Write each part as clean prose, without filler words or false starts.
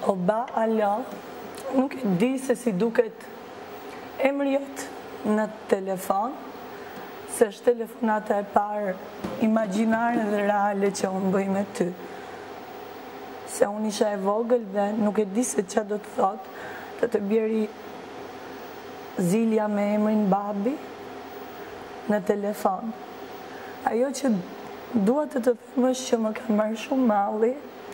O ba, ala, nuk e di se si duket emri jot në telefon, se është telefonata e parë imagjinare dhe reale që unë bëj me ty. Se unë isha e vogël dhe nuk e di se çfarë do të thot, të bjeri Zilja me emrin babi në telefon. Ajo që dua të them është që më ka marrë shumë malli,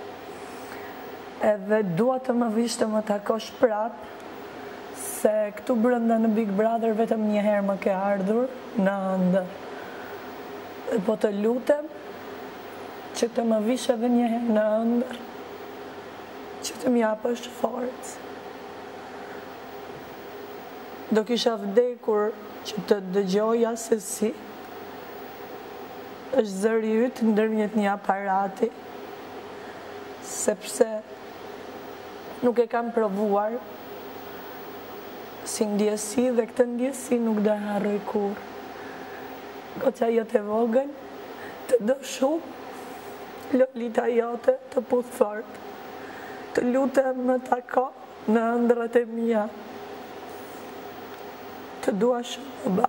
edhe dua të më vish të më takosh prap, se këtu brenda në Big Brother vetëm një herë më ke ardhur në ëndër. Po të lutem që të më vish edhe një herë në ëndër, që të më japësh forcë. Do kisha vdekur që të dëgjoja se si është zëri yt ndërmjet një aparati, sepse nuk e kam provuar si ndjesi dhe këtë ndjesi nuk do harroj kurrë. Goca jote vogël, të do shumë, Lolita jote të puth fort, të lutem më tako në ëndrat e mia. Të dua shumë, ba.